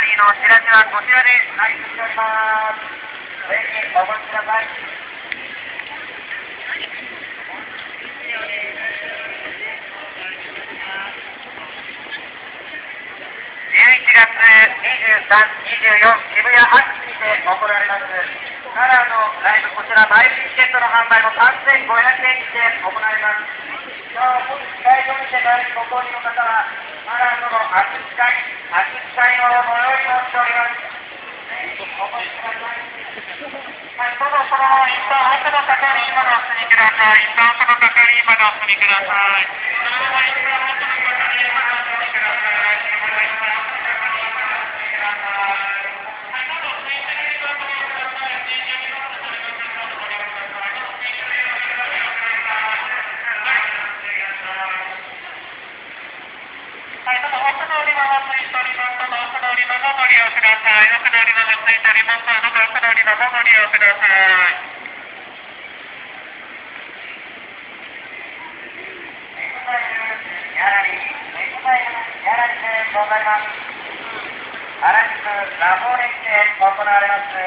リーのチラシはこちらで配布しております。ぜひお越しください。11月23、24、渋谷アクシにて行われますカラーのライブ、こちら前売りチケットの販売も3500円にて行われます。今日本日会場にて前売りご購入の方はカラーとの秋使いのご用意をしております。ぜひお越しください。はい、どうぞそのまま一旦奥の係員までお進みください。一旦奥の係員までお進みください。そのまま一旦奥の係員までお進みください。そのまま一旦奥の係員までお進みください。はい、どうぞ水中にご利用ください。水中にどうぞご利用ください。どうぞご利用ください。どうぞ水中にご利用ください。はい、お願いします。はい、どうぞ奥の売り場がついております。どうぞ奥の売り場もご利用ください。奥の売り場がついております。どうぞ奥の売り場もご利用ください。ギャラリーでございます。原宿ラフォーレにて行われます